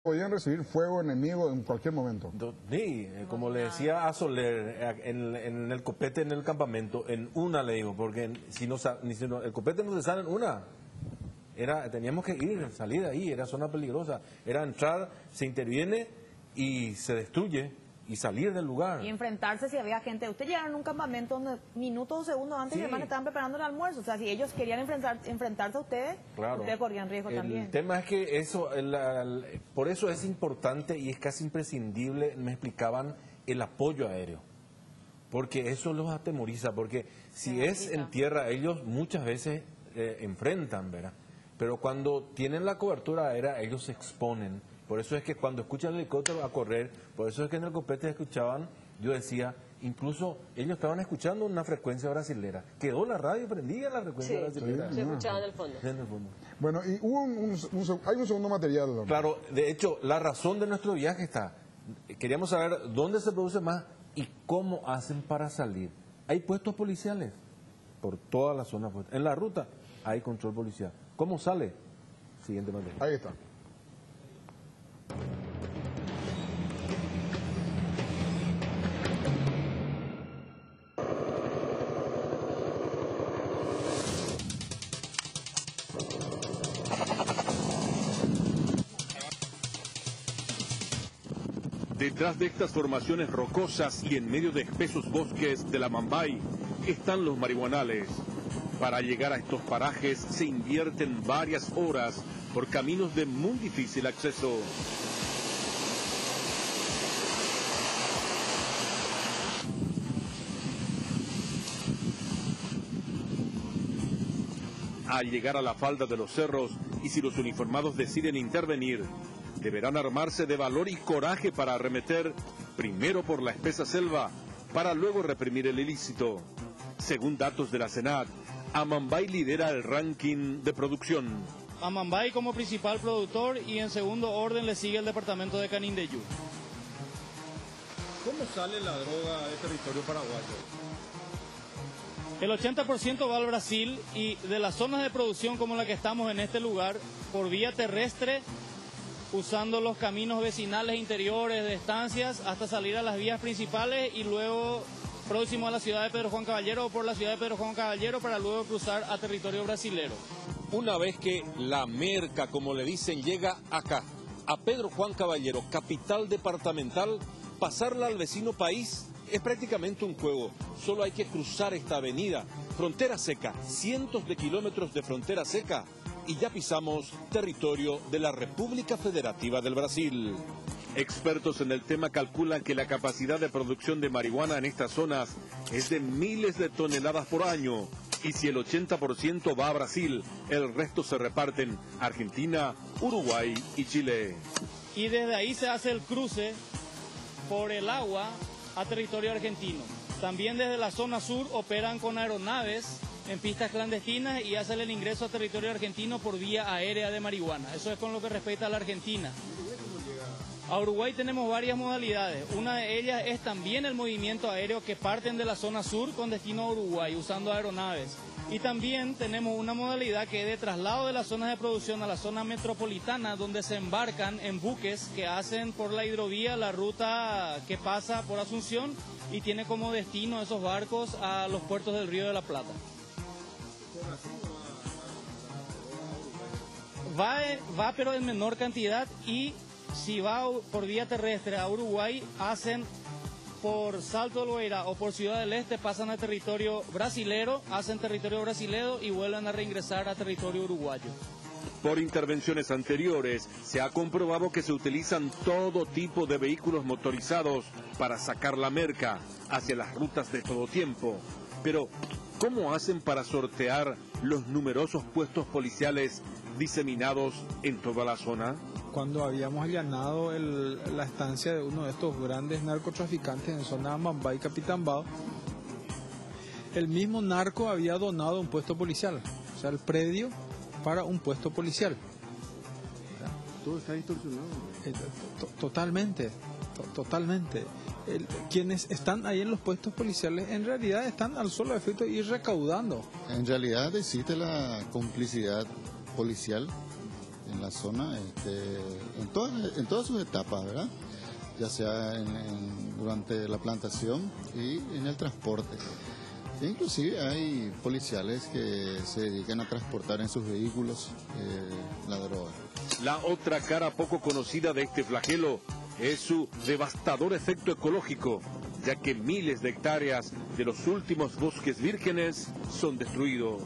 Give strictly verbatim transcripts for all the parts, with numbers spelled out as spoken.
podían recibir fuego enemigo en cualquier momento. Sí, como le decía a Soler, en, en el copete, en el campamento, en una le digo, porque si no, si no el copete no se sale en una. Era, teníamos que ir, salir de ahí, era zona peligrosa. Era entrar, se interviene y se destruye y salir del lugar. Y enfrentarse si había gente. Usted llegaron a un campamento donde minutos o segundos antes Sí. y además estaban preparando el almuerzo. O sea, si ellos querían enfrentar, enfrentarse a ustedes, Claro. ustedes corrían riesgo El también. El tema es que eso, el, el, por eso es importante y es casi imprescindible, me explicaban, el apoyo aéreo. Porque eso los atemoriza, porque si Se es complica. en tierra, ellos muchas veces eh, enfrentan, ¿verdad? Pero cuando tienen la cobertura aérea, ellos se exponen. Por eso es que cuando escuchan el helicóptero a correr, por eso es que en el copete escuchaban, yo decía, incluso ellos estaban escuchando una frecuencia brasilera. Quedó la radio prendida la frecuencia Sí, brasilera. se escuchaba en el fondo. En el fondo. Bueno, y hubo un, un- un seg- hay un segundo material, don. Claro, de hecho, la razón de nuestro viaje está, queríamos saber dónde se produce más y cómo hacen para salir. Hay puestos policiales por toda la zona. En la ruta hay control policial. ¿Cómo sale? Siguiente material. Ahí está. Detrás de estas formaciones rocosas y en medio de espesos bosques de la Mambay están los marihuanales. Para llegar a estos parajes se invierten varias horas por caminos de muy difícil acceso. Al llegar a la falda de los cerros, y si los uniformados deciden intervenir, deberán armarse de valor y coraje para arremeter, primero por la espesa selva, para luego reprimir el ilícito. Según datos de la Senat, Amambay lidera el ranking de producción. Amambay como principal productor y en segundo orden le sigue el departamento de Canindeyú. ¿Cómo sale la droga de territorio paraguayo? El ochenta por ciento va al Brasil y de las zonas de producción como la que estamos en este lugar, por vía terrestre, usando los caminos vecinales interiores de estancias hasta salir a las vías principales y luego próximo a la ciudad de Pedro Juan Caballero o por la ciudad de Pedro Juan Caballero para luego cruzar a territorio brasilero. Una vez que la merca, como le dicen, llega acá, a Pedro Juan Caballero, capital departamental, pasarla al vecino país es prácticamente un juego. Solo hay que cruzar esta avenida, frontera seca, cientos de kilómetros de frontera seca, y ya pisamos territorio de la República Federativa del Brasil. Expertos en el tema calculan que la capacidad de producción de marihuana en estas zonas es de miles de toneladas por año. Y si el ochenta por ciento va a Brasil, el resto se reparten Argentina, Uruguay y Chile. Y desde ahí se hace el cruce por el agua a territorio argentino. También desde la zona sur operan con aeronaves en pistas clandestinas y hacen el ingreso a territorio argentino por vía aérea de marihuana. Eso es con lo que respecta a la Argentina. A Uruguay tenemos varias modalidades. Una de ellas es también el movimiento aéreo que parten de la zona sur con destino a Uruguay usando aeronaves. Y también tenemos una modalidad que es de traslado de las zonas de producción a la zona metropolitana, donde se embarcan en buques que hacen por la hidrovía la ruta que pasa por Asunción y tiene como destino esos barcos a los puertos del Río de la Plata. Va, va pero en menor cantidad, y si va por vía terrestre a Uruguay, hacen por Salto del Loira o por Ciudad del Este, pasan a territorio brasilero, hacen territorio brasilero y vuelven a reingresar a territorio uruguayo. Por intervenciones anteriores, se ha comprobado que se utilizan todo tipo de vehículos motorizados para sacar la merca hacia las rutas de todo tiempo. Pero, ¿cómo hacen para sortear los numerosos puestos policiales diseminados en toda la zona? Cuando habíamos allanado el- la estancia de uno de estos grandes narcotraficantes en zona Mambay, Capitambao, el mismo narco había donado un puesto policial, o sea, el predio para un puesto policial. Todo está distorsionado. Eh, to- Totalmente, to- totalmente. El- quienes están ahí en los puestos policiales en realidad están al solo efecto de ir recaudando. En realidad existe la complicidad policial en la zona, este, en, todas, en todas sus etapas, ¿verdad? Ya sea en, en, durante la plantación y en el transporte. E inclusive hay policiales que se dedican a transportar en sus vehículos eh, la droga. La otra cara poco conocida de este flagelo es su devastador efecto ecológico, ya que miles de hectáreas de los últimos bosques vírgenes son destruidos.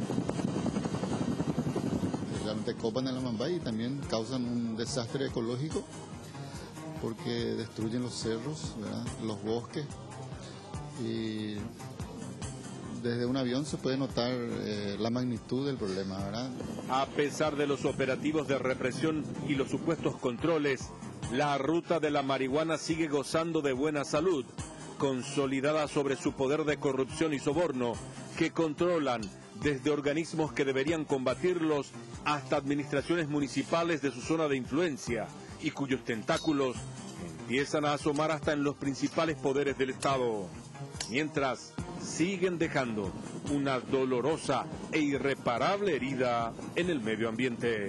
Realmente copan el Amambay y también causan un desastre ecológico porque destruyen los cerros, ¿verdad? Los bosques, y desde un avión se puede notar eh, la magnitud del problema, ¿verdad? A pesar de los operativos de represión y los supuestos controles, la ruta de la marihuana sigue gozando de buena salud, consolidada sobre su poder de corrupción y soborno, que controlan desde organismos que deberían combatirlos hasta administraciones municipales de su zona de influencia, y cuyos tentáculos empiezan a asomar hasta en los principales poderes del Estado, mientras siguen dejando una dolorosa e irreparable herida en el medio ambiente.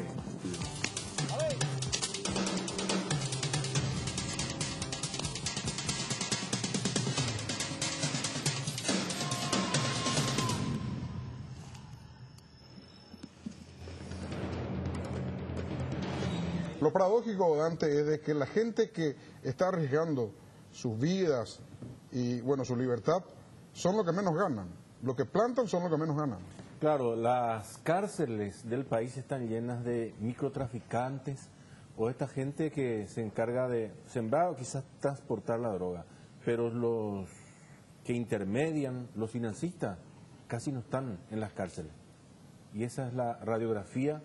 Lo paradójico, Dante, es de que la gente que está arriesgando sus vidas y, bueno, su libertad, son los que menos ganan. Los que plantan son los que menos ganan. Claro, las cárceles del país están llenas de microtraficantes o esta gente que se encarga de sembrar o quizás transportar la droga. Pero los que intermedian, los financistas, casi no están en las cárceles. Y esa es la radiografía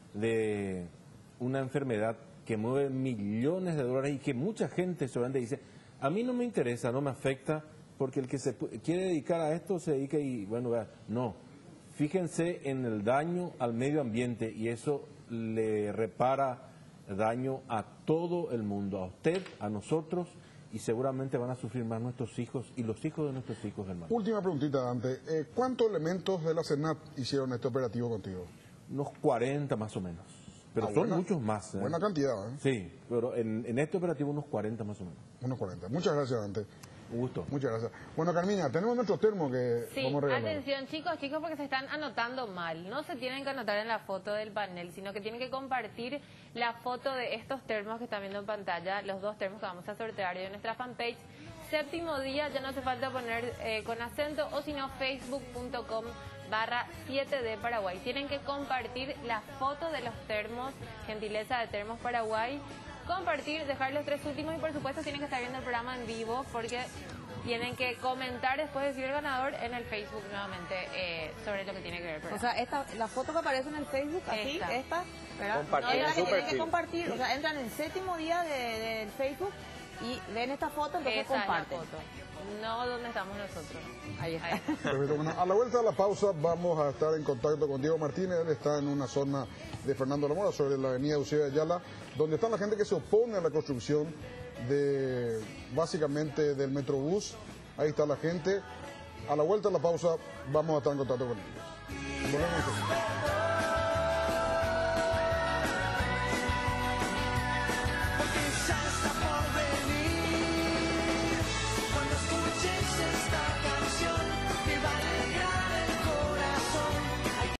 de una enfermedad que mueve millones de dólares y que mucha gente se vende y dice, a mí no me interesa, no me afecta, porque el que se quiere dedicar a esto se dedica y, bueno, no. Fíjense en el daño al medio ambiente y eso le repara daño a todo el mundo, a usted, a nosotros, y seguramente van a sufrir más nuestros hijos y los hijos de nuestros hijos, hermano. Última preguntita, Dante. Eh, ¿Cuántos elementos de la Senat hicieron este operativo contigo? Unos cuarenta más o menos. Pero ah, son buena, muchos más. ¿eh? Buena cantidad, ¿eh? Sí, pero en, en este operativo unos cuarenta más o menos. Unos cuarenta. Muchas gracias, Dante. Un gusto. Muchas gracias. Bueno, Carmina, tenemos nuestros termos que sí, vamos a regalar. Atención, chicos, chicos, porque se están anotando mal. No se tienen que anotar en la foto del panel, sino que tienen que compartir la foto de estos termos que están viendo en pantalla, los dos termos que vamos a sortear hoy en nuestra fanpage. Séptimo día, ya no hace falta poner eh, con acento, o si no, facebook punto com barra siete D Paraguay. Tienen que compartir la foto de los termos, gentileza de Termos Paraguay, compartir, dejar los tres últimos y por supuesto tienen que estar viendo el programa en vivo porque tienen que comentar después de decir el ganador en el Facebook nuevamente eh, sobre lo que tiene que ver el programa. O sea, esta, la foto que aparece en el Facebook, así, esta, esta ¿verdad? Compartir no, es la que tienen perfil. que compartir, o sea, entran en el séptimo día de, del Facebook y ven esta foto, entonces Esa comparten. es la foto. No donde estamos nosotros. Ahí está. Ahí. Perfecto. Bueno, a la vuelta de la pausa vamos a estar en contacto con Diego Martínez. Él está en una zona de Fernando La Mora, sobre la avenida Eusebio Ayala, donde está la gente que se opone a la construcción de, básicamente, del Metrobús. Ahí está la gente. A la vuelta de la pausa vamos a estar en contacto con ellos. Volvemos.